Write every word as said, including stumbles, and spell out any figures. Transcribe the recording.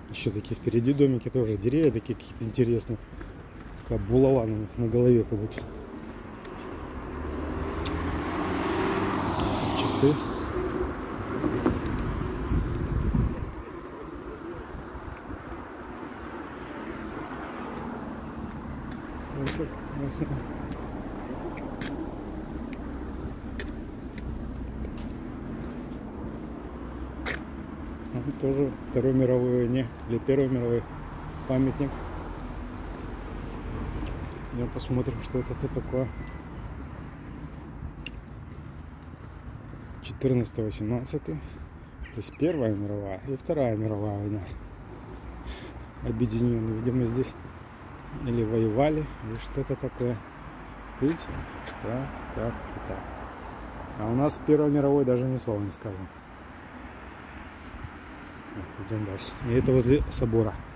Еще такие впереди домики тоже, деревья такие какие-то интересные. Как булава на, на голове как будто. Часы. Тоже Второй мировой войне или Первой мировой памятник. Я посмотрим, что это такое. четырнадцатый-восемнадцатый. То есть Первая мировая и Вторая мировая война. Объединенные, видимо, здесь или воевали, или что-то такое. Видите? Так, так и так. А у нас в Первой мировой даже ни слова не сказано. Так, идем дальше. И это возле собора.